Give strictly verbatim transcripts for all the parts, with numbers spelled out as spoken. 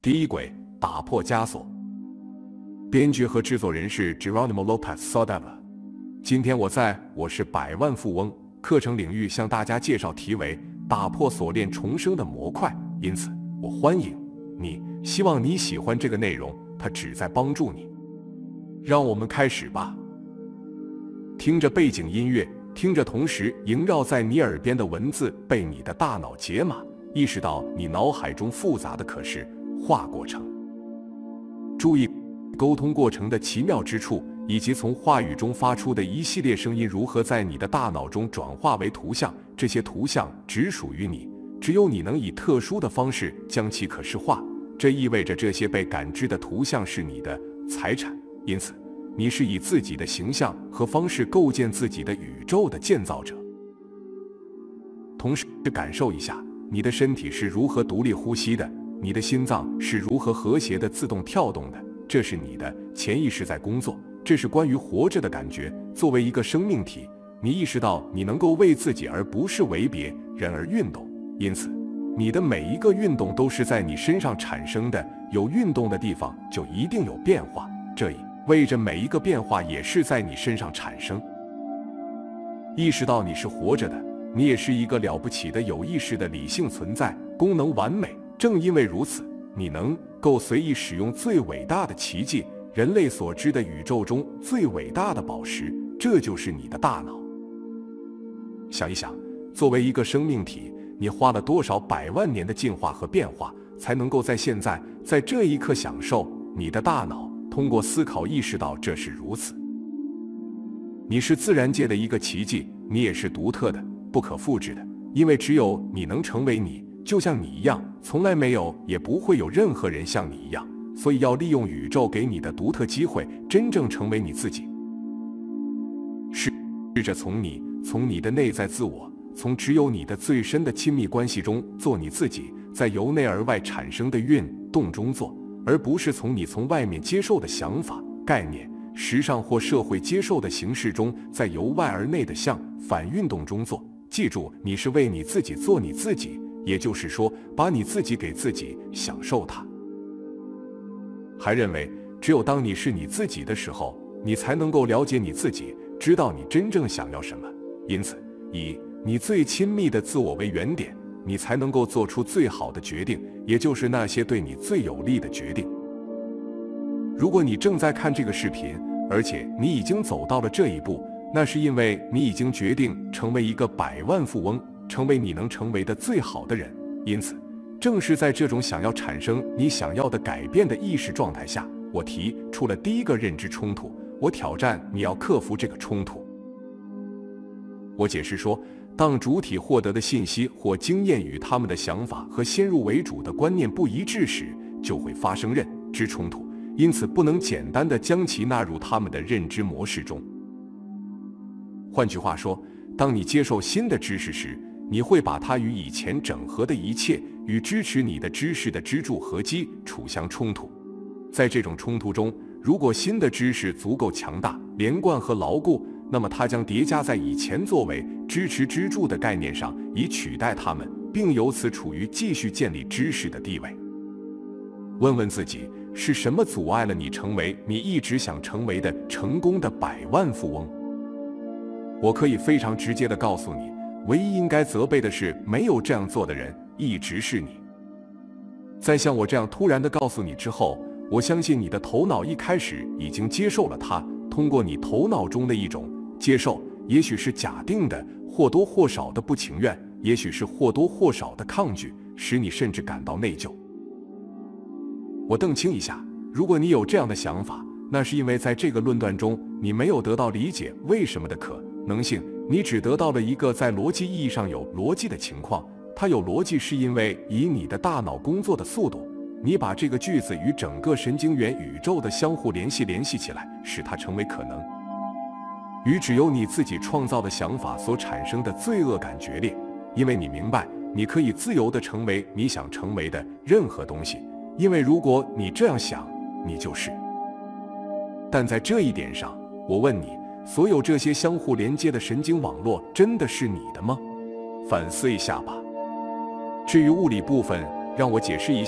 第一轨打破枷锁。编剧和制作人是 Geronimo Lopez Saldava。今天我在我是百万富翁课程领域向大家介绍题为打破锁链重生的模块，因此我欢迎你，希望你喜欢这个内容，它旨在帮助你。让我们开始吧。听着背景音乐，听着同时萦绕在你耳边的文字，被你的大脑解码，意识到你脑海中复杂的可视化过程。注意沟通过程的奇妙之处，以及从话语中发出的一系列声音如何在你的大脑中转化为图像。这些图像只属于你，只有你能以特殊的方式将其可视化。这意味着这些被感知的图像是你的财产，因此你是以自己的形象和方式构建自己的宇宙的建造者。同时感受一下你的身体是如何独立呼吸的，你的心脏是如何和谐的自动跳动的。这是你的潜意识在工作，这是关于活着的感觉。作为一个生命体，你意识到你能够为自己而不是为别人而运动，因此你的每一个运动都是在你身上产生的。有运动的地方就一定有变化，这意味着每一个变化也是在你身上产生。意识到你是活着的，你也是一个了不起的有意识的理性存在，功能完美。正因为如此，你能够随意使用最伟大的奇迹，人类所知的宇宙中最伟大的宝石，这就是你的大脑。想一想，作为一个生命体，你花了多少百万年的进化和变化，才能够在现在，在这一刻享受你的大脑通过思考意识到这是如此。你是自然界的一个奇迹，你也是独特的、不可复制的，因为只有你能成为你，就像你一样，从来没有也不会有任何人像你一样。所以要利用宇宙给你的独特机会，真正成为你自己。试着从你从你的内在自我，从只有你的最深的亲密关系中做你自己，在由内而外产生的运动中做，而不是从你从外面接受的想法、概念、时尚或社会接受的形式中，在由外而内的向反运动中做。记住，你是为你自己做你自己，也就是说，把你自己给自己，享受它。还认为，只有当你是你自己的时候，你才能够了解你自己，知道你真正想要什么。因此，以你最亲密的自我为原点，你才能够做出最好的决定，也就是那些对你最有利的决定。如果你正在看这个视频，而且你已经走到了这一步，那是因为你已经决定成为一个百万富翁，成为你能成为的最好的人。因此，正是在这种想要产生你想要的改变的意识状态下，我提出了第一个认知冲突。我挑战你要克服这个冲突。我解释说，当主体获得的信息或经验与他们的想法和先入为主的观念不一致时，就会发生认知冲突，因此不能简单地将其纳入他们的认知模式中。换句话说，当你接受新的知识时，你会把它与以前整合的一切与支持你的知识的支柱和基础相冲突。在这种冲突中，如果新的知识足够强大、连贯和牢固，那么它将叠加在以前作为支持支柱的概念上，以取代它们，并由此处于继续建立知识的地位。问问自己，是什么阻碍了你成为你一直想成为的成功的百万富翁？我可以非常直接地告诉你，唯一应该责备的是没有这样做的人一直是你。在像我这样突然地告诉你之后，我相信你的头脑一开始已经接受了它，通过你头脑中的一种接受，也许是假定的或多或少的不情愿，也许是或多或少的抗拒，使你甚至感到内疚。我澄清一下，如果你有这样的想法，那是因为在这个论断中你没有得到理解为什么的可能性，你只得到了一个在逻辑意义上有逻辑的情况。它有逻辑是因为以你的大脑工作的速度，你把这个句子与整个神经元宇宙的相互联系联系起来，使它成为可能。与只有你自己创造的想法所产生的罪恶感决裂，因为你明白你可以自由地成为你想成为的任何东西，因为如果你这样想，你就是。但在这一点上，我问你，所有这些相互连接的神经网络真的是你的吗？反思一下吧。至于物理部分，让我解释一下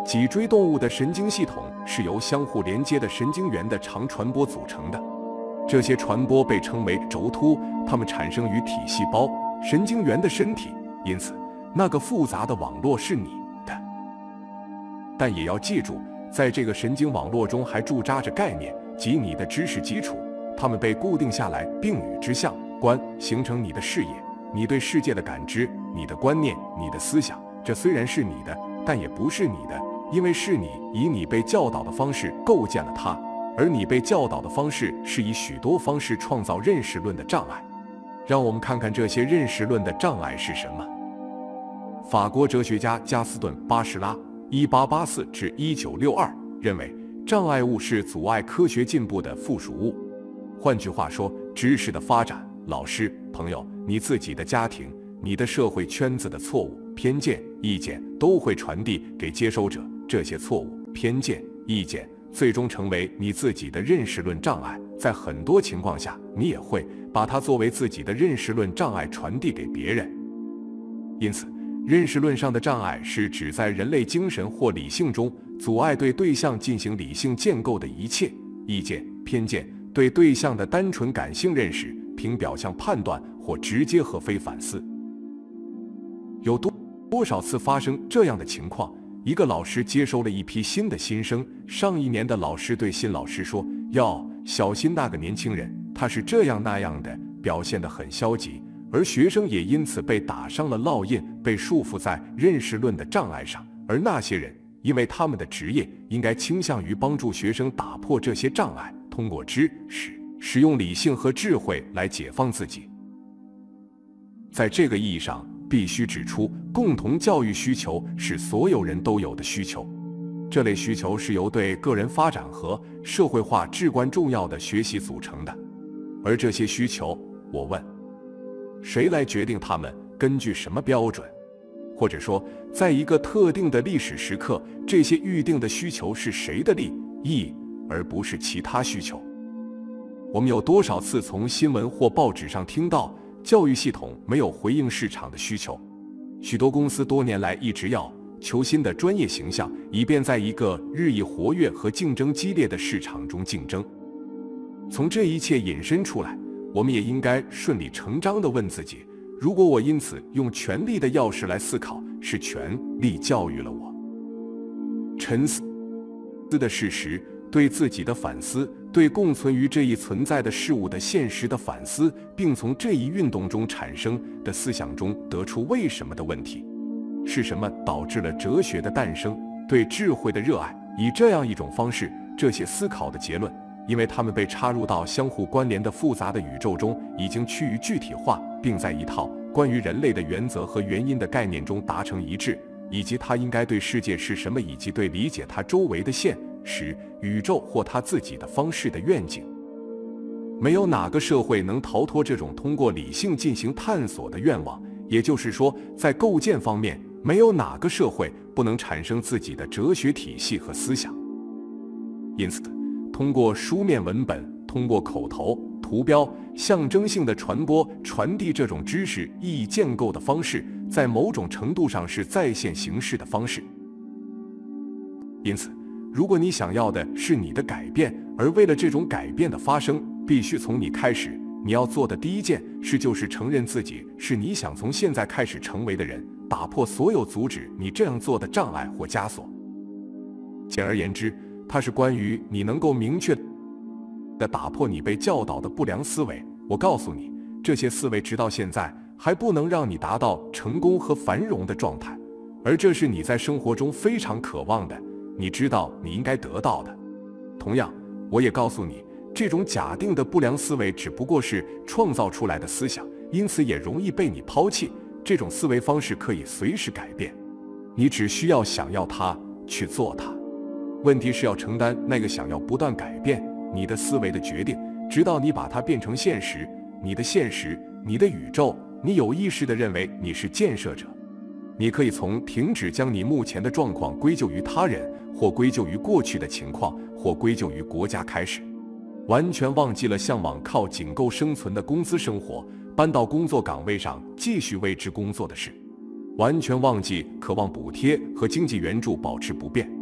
脊椎动物的神经系统是由相互连接的神经元的长传播组成的，这些传播被称为轴突，它们产生于体细胞、神经元的身体，因此那个复杂的网络是你的。但也要记住，在这个神经网络中还驻扎着概念及你的知识基础，它们被固定下来，并与之相关，形成你的视野、你对世界的感知、你的观念、你的思想。这虽然是你的，但也不是你的，因为是你以你被教导的方式构建了它，而你被教导的方式是以许多方式创造认识论的障碍。让我们看看这些认识论的障碍是什么。法国哲学家加斯顿·巴什拉 （一八八四至一九六二）认为，障碍物是阻碍科学进步的附属物。换句话说，知识的发展、老师、朋友、你自己的家庭、你的社会圈子的错误、偏见、意见都会传递给接收者，这些错误、偏见、意见最终成为你自己的认识论障碍。在很多情况下，你也会把它作为自己的认识论障碍传递给别人。因此，认识论上的障碍是指在人类精神或理性中阻碍对对象进行理性建构的一切意见、偏见，对对象的单纯感性认识，凭表象判断或直接和非反思。有多多少次发生这样的情况？一个老师接收了一批新的新生，上一年的老师对新老师说：“要小心那个年轻人，他是这样那样的，表现得很消极。”而学生也因此被打上了烙印，被束缚在认识论的障碍上。而那些人，因为他们的职业应该倾向于帮助学生打破这些障碍，通过知识、使用理性和智慧来解放自己。在这个意义上，必须指出，共同教育需求是所有人都有的需求。这类需求是由对个人发展和社会化至关重要的学习组成的。而这些需求，我问，谁来决定他们？根据什么标准？或者说，在一个特定的历史时刻，这些预定的需求是谁的利益，而不是其他需求？我们有多少次从新闻或报纸上听到，教育系统没有回应市场的需求？许多公司多年来一直要求新的专业形象，以便在一个日益活跃和竞争激烈的市场中竞争。从这一切引申出来，我们也应该顺理成章地问自己，如果我因此用权力的钥匙来思考，是权力教育了我？沉思的事实，对自己的反思，对共存于这一存在的事物的现实的反思，并从这一运动中产生的思想中得出为什么的问题。是什么导致了哲学的诞生？对智慧的热爱，以这样一种方式，这些思考的结论，因为它们被插入到相互关联的复杂的宇宙中，已经趋于具体化，并在一套关于人类的原则和原因的概念中达成一致，以及它应该对世界是什么，以及对理解它周围的现实、宇宙或它自己的方式的愿景。没有哪个社会能逃脱这种通过理性进行探索的愿望，也就是说，在构建方面，没有哪个社会不能产生自己的哲学体系和思想。因此，通过书面文本，通过口头、图标、象征性的传播、传递这种知识意义建构的方式，在某种程度上是在线形式的方式。因此，如果你想要的是你的改变，而为了这种改变的发生，必须从你开始，你要做的第一件事就是承认自己是你想从现在开始成为的人，打破所有阻止你这样做的障碍或枷锁。简而言之，它是关于你能够明确地打破你被教导的不良思维。我告诉你，这些思维直到现在还不能让你达到成功和繁荣的状态，而这是你在生活中非常渴望的，你知道你应该得到的。同样，我也告诉你，这种假定的不良思维只不过是创造出来的思想，因此也容易被你抛弃。这种思维方式可以随时改变，你只需要想要它，去做它。问题是要承担那个想要不断改变你的思维的决定，直到你把它变成现实。你的现实，你的宇宙，你有意识地认为你是建设者。你可以从停止将你目前的状况归咎于他人，或归咎于过去的情况，或归咎于国家开始，完全忘记了向往靠仅够生存的工资生活，搬到工作岗位上继续为之工作的事，完全忘记渴望补贴和经济援助保持不变。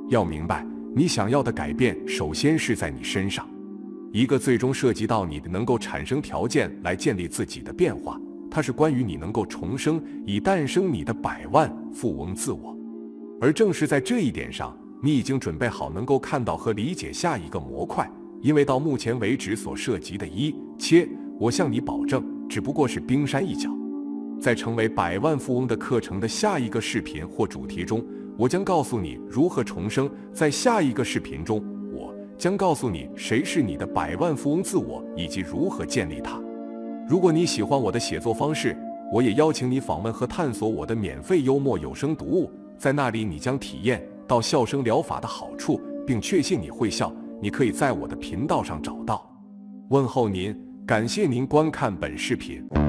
要明白，你想要的改变首先是在你身上，一个最终涉及到你的能够产生条件来建立自己的变化，它是关于你能够重生，以诞生你的百万富翁自我。而正是在这一点上，你已经准备好能够看到和理解下一个模块，因为到目前为止所涉及的一切，我向你保证，只不过是冰山一角。在成为百万富翁的课程的下一个视频或主题中，我将告诉你如何重生。在下一个视频中，我将告诉你谁是你的百万富翁自我，以及如何建立它。如果你喜欢我的写作方式，我也邀请你访问和探索我的免费幽默有声读物，在那里你将体验到笑声疗法的好处，并确信你会笑。你可以在我的频道上找到。问候您，感谢您观看本视频。